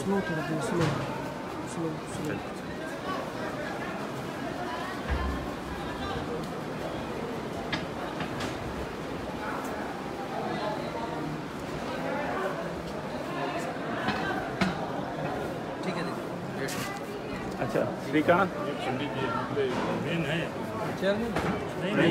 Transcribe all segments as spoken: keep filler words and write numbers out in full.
Slow थोड़ा slow slow slow. ठीक है। अच्छा श्रीकांत पंडित जी मेन है चेयरमैन नहीं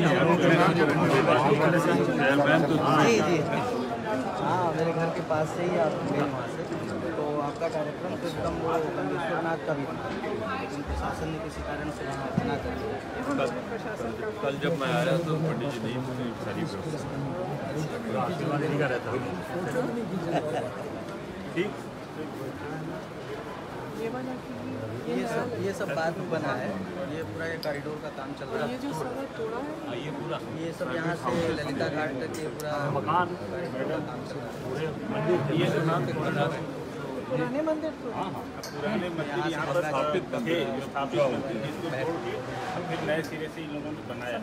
जी जी हाँ, मेरे घर के पास से ही आप गए वहाँ से, तो आपका कार्यक्रम तो एकदम वो कंदेश्वरनाथ का भी था, लेकिन प्रशासन ने किसी कारण से वहाँ मना कर दिया। कल जब मैं आया तो पंडित जी नहीं मुझे सारी व्यवस्था आशीर्वाद नहीं का रहता ठीक। ये सब ये सब बाद में बना है, ये पूरा ये कॉरिडोर का काम चल रहा है। ये जो सड़क तोड़ा है ये पूरा ये सब यहाँ से ललिता घाट तक ये पूरा मकान कॉरिडोर का काम चल रहा है। पूरे मंदिर ये सब नाम तक बना रहे हैं। पुराने मंदिर तो हाँ हाँ पुराने मंदिर यहाँ पर स्थापित थे स्थापित मंदिर जिसको छोड़ के फिर नए सिरे से इन लोगों ने बनाया।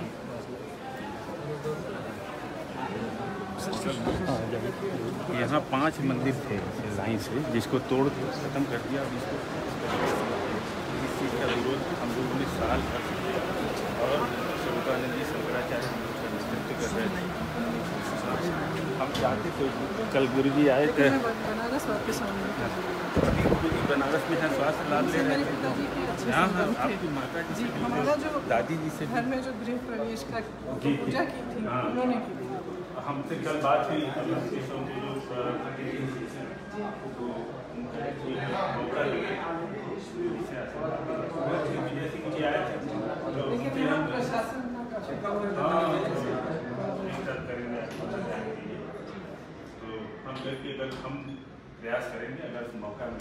यहाँ पांच मंदिर थे लाइन से जिसको तोड़ के खत्म कर दिया। अब इसको इस चीज़ का विरोध हम लोगों ने साल भर और शंकरानंद जी शंकराचार्य नेतृत्व कर रहे थे। हम चाहते थे कल गुरु जी आए थे बनारस वापस आने गुरु जी बनारस में यहाँ स्वास्थ्य लाभ ले रहे थे। हाँ हाँ आपकी माता जी से हमारा जो दादी जी से घर में जो गृह प्रवेश का पूजा की थी उन्होंने की थी। हमसे कल बात हुई लेकिन यहाँ प्रशासन हम करके अगर हम प्रयास करेंगे अगर मौका